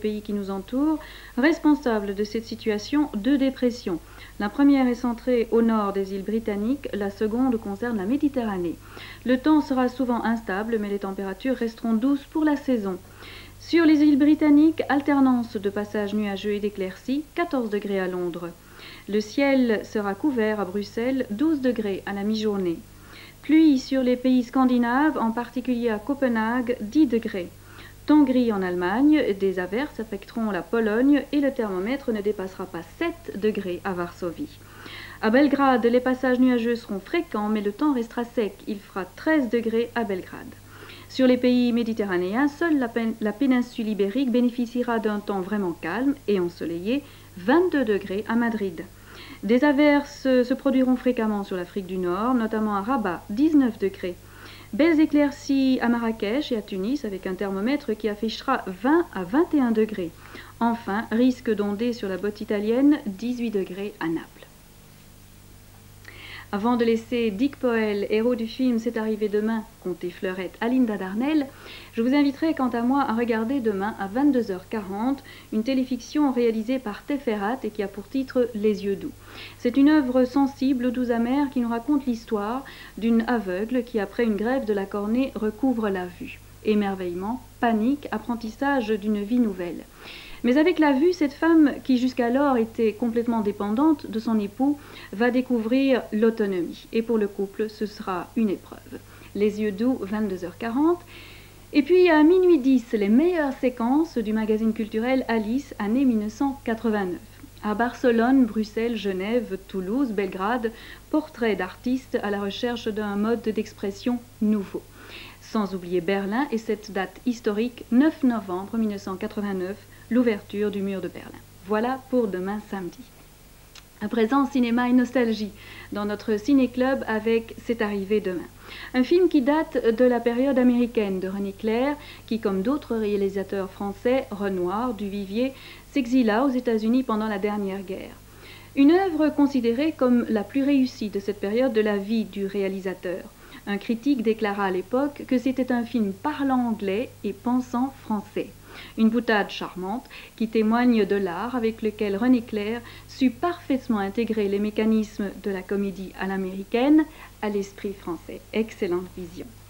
pays qui nous entourent, responsables de cette situation de dépression. La première est centrée au nord des îles britanniques, la seconde concerne la Méditerranée. Le temps sera souvent instable, mais les températures resteront douces pour la saison. Sur les îles britanniques, alternance de passages nuageux et d'éclaircies, 14 degrés à Londres. Le ciel sera couvert à Bruxelles, 12 degrés à la mi-journée. Pluie sur les pays scandinaves, en particulier à Copenhague, 10 degrés. Temps gris en Allemagne, des averses affecteront la Pologne et le thermomètre ne dépassera pas 7 degrés à Varsovie. À Belgrade, les passages nuageux seront fréquents, mais le temps restera sec. Il fera 13 degrés à Belgrade. Sur les pays méditerranéens, seule la péninsule ibérique bénéficiera d'un temps vraiment calme et ensoleillé, 22 degrés à Madrid. Des averses se produiront fréquemment sur l'Afrique du Nord, notamment à Rabat, 19 degrés. Belles éclaircies à Marrakech et à Tunis avec un thermomètre qui affichera 20 à 21 degrés. Enfin, risque d'ondées sur la côte italienne, 18 degrés à Naples. Avant de laisser Dick Powell, héros du film C'est arrivé demain, conter Fleurette à Linda Darnell, je vous inviterai quant à moi à regarder demain à 22h40 une téléfiction réalisée par Tefferat et qui a pour titre Les yeux doux. C'est une œuvre sensible, douce amère, qui nous raconte l'histoire d'une aveugle qui, après une grève de la cornée, recouvre la vue. Émerveillement, panique, apprentissage d'une vie nouvelle. Mais avec la vue, cette femme, qui jusqu'alors était complètement dépendante de son époux, va découvrir l'autonomie. Et pour le couple, ce sera une épreuve. Les yeux doux, 22h40. Et puis à minuit 10, les meilleures séquences du magazine culturel Alice, année 1989. À Barcelone, Bruxelles, Genève, Toulouse, Belgrade, portraits d'artistes à la recherche d'un mode d'expression nouveau. Sans oublier Berlin et cette date historique, 9 novembre 1989, l'ouverture du mur de Berlin. Voilà pour demain samedi. À présent, cinéma et nostalgie dans notre ciné-club avec C'est arrivé demain. Un film qui date de la période américaine de René Clair, qui, comme d'autres réalisateurs français, Renoir, Duvivier, s'exila aux États-Unis pendant la dernière guerre. Une œuvre considérée comme la plus réussie de cette période de la vie du réalisateur. Un critique déclara à l'époque que c'était un film parlant anglais et pensant français. Une boutade charmante qui témoigne de l'art avec lequel René Clair sut parfaitement intégrer les mécanismes de la comédie à l'américaine à l'esprit français. Excellente vision.